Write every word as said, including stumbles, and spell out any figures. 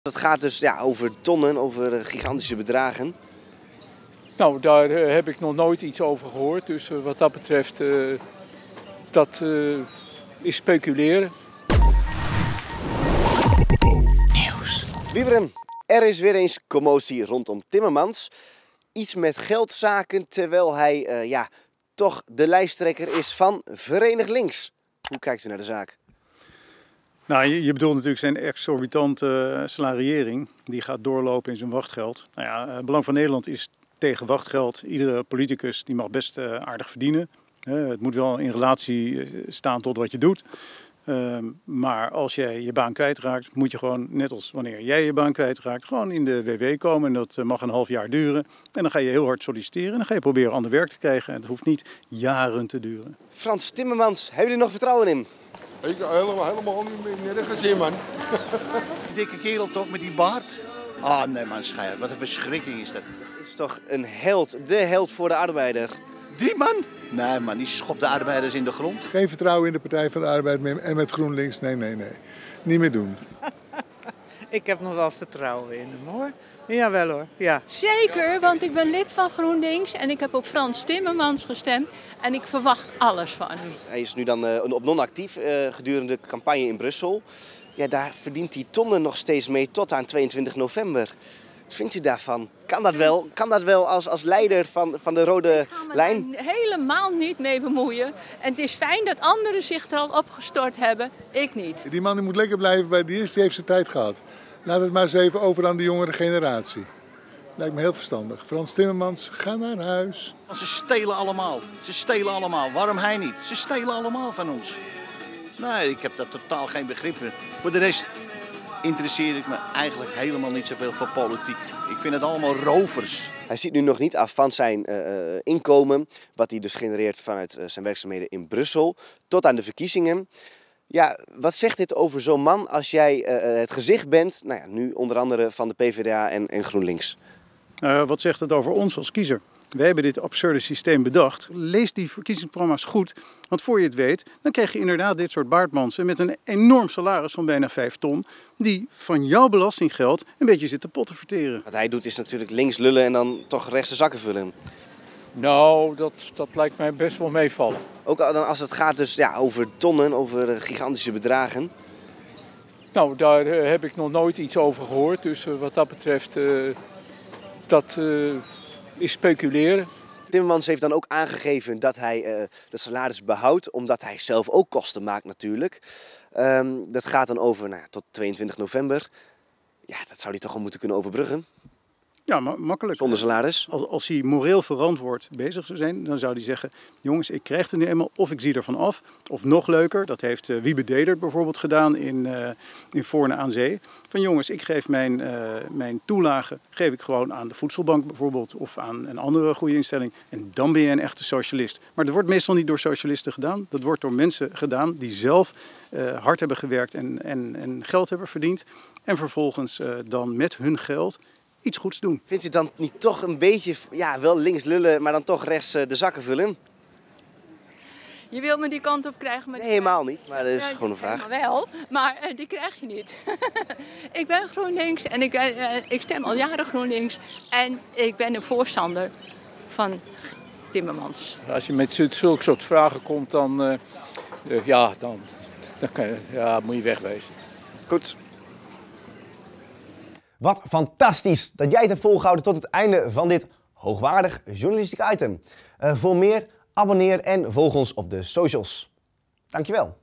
Het gaat dus ja, over tonnen, over gigantische bedragen. Nou, daar uh, heb ik nog nooit iets over gehoord. Dus uh, wat dat betreft, uh, dat uh, is speculeren. Nieuws. Wieberen, er is weer eens commotie rondom Timmermans. Iets met geldzaken, terwijl hij uh, ja, toch de lijsttrekker is van Verenigd Links. Hoe kijkt u naar de zaak? Nou, je, je bedoelt natuurlijk zijn exorbitante uh, salariering. Die gaat doorlopen in zijn wachtgeld. Nou ja, uh, Belang van Nederland is tegen wachtgeld. Iedere politicus die mag best uh, aardig verdienen. Uh, het moet wel in relatie uh, staan tot wat je doet. Uh, maar als jij je baan kwijtraakt, moet je gewoon, net als wanneer jij je baan kwijtraakt, gewoon in de W W komen. En dat uh, mag een half jaar duren. En dan ga je heel hard solliciteren en dan ga je proberen ander werk te krijgen. En het hoeft niet jaren te duren. Frans Timmermans, hebben jullie er nog vertrouwen in? Ik helemaal, helemaal niet meer gezien, man. Dikke kerel toch, met die baard? Ah, nee man, schijt. Wat een verschrikking is dat. Dat is toch een held, de held voor de arbeider. Die man? Nee man, die schopt de arbeiders in de grond. Geen vertrouwen in de Partij van de Arbeid meer en met GroenLinks. Nee, nee, nee. Niet meer doen. Ik heb nog wel vertrouwen in hem, hoor. Jawel hoor, ja. Zeker, want ik ben lid van GroenLinks en ik heb op Frans Timmermans gestemd en ik verwacht alles van hem. Hij is nu dan uh, op non-actief uh, gedurende de campagne in Brussel. Ja, daar verdient hij tonnen nog steeds mee tot aan tweeëntwintig november. Wat vindt u daarvan? Kan dat wel, kan dat wel als, als leider van, van de rode lijn? Ik ga me daar helemaal niet mee bemoeien. En het is fijn dat anderen zich er al opgestort hebben, ik niet. Die man die moet lekker blijven bij die is, die heeft zijn tijd gehad. Laat het maar eens even over aan de jongere generatie. Lijkt me heel verstandig. Frans Timmermans, ga naar huis. Ze stelen allemaal. Ze stelen allemaal. Waarom hij niet? Ze stelen allemaal van ons. Nee, ik heb daar totaal geen begrip voor. Voor de rest interesseer ik me eigenlijk helemaal niet zoveel voor politiek. Ik vind het allemaal rovers. Hij ziet nu nog niet af van zijn uh, inkomen, wat hij dus genereert vanuit uh, zijn werkzaamheden in Brussel, tot aan de verkiezingen. Ja, wat zegt dit over zo'n man als jij uh, het gezicht bent, nou ja, nu onder andere van de P V D A en, en GroenLinks? Uh, wat zegt het over ons als kiezer? Wij hebben dit absurde systeem bedacht. Lees die verkiezingsprogramma's goed, want voor je het weet, dan krijg je inderdaad dit soort baardmansen met een enorm salaris van bijna vijf ton, die van jouw belastinggeld een beetje zitten potten verteren. Wat hij doet is natuurlijk links lullen en dan toch rechts de zakken vullen. Nou, dat, dat lijkt mij best wel meevallen. Ook dan als het gaat dus ja, over tonnen, over gigantische bedragen. Nou, daar uh, heb ik nog nooit iets over gehoord. Dus uh, wat dat betreft, uh, dat uh, is speculeren. Timmermans heeft dan ook aangegeven dat hij uh, de salaris behoudt, omdat hij zelf ook kosten maakt natuurlijk. Um, dat gaat dan over nou, tot tweeëntwintig november. Ja, dat zou hij toch wel moeten kunnen overbruggen. Ja, ma makkelijk. Zonder salaris. Als, als hij moreel verantwoord bezig zou zijn, dan zou hij zeggen, jongens, ik krijg het nu eenmaal of ik zie ervan af. Of nog leuker, dat heeft uh, Wiebe Dedert bijvoorbeeld gedaan in, uh, in Voorne aan Zee. Van jongens, ik geef mijn, uh, mijn toelage geef ik gewoon aan de voedselbank bijvoorbeeld of aan een andere goede instelling. En dan ben je een echte socialist. Maar dat wordt meestal niet door socialisten gedaan. Dat wordt door mensen gedaan die zelf uh, hard hebben gewerkt en, en, en geld hebben verdiend. En vervolgens uh, dan met hun geld iets goeds doen. Vindt u dan niet toch een beetje, ja, wel links lullen, maar dan toch rechts uh, de zakken vullen? Je wilt me die kant op krijgen, maar nee, helemaal niet, maar dat is ja, gewoon een vraag. Wel, maar uh, die krijg je niet. Ik ben GroenLinks en ik, uh, ik stem al jaren GroenLinks en ik ben een voorstander van Timmermans. Als je met zulke soort vragen komt, dan, uh, uh, ja, dan, dan kan je, ja, moet je wegwezen. Goed. Wat fantastisch dat jij het hebt volgehouden tot het einde van dit hoogwaardig journalistiek item. Uh, voor meer, abonneer en volg ons op de socials. Dankjewel.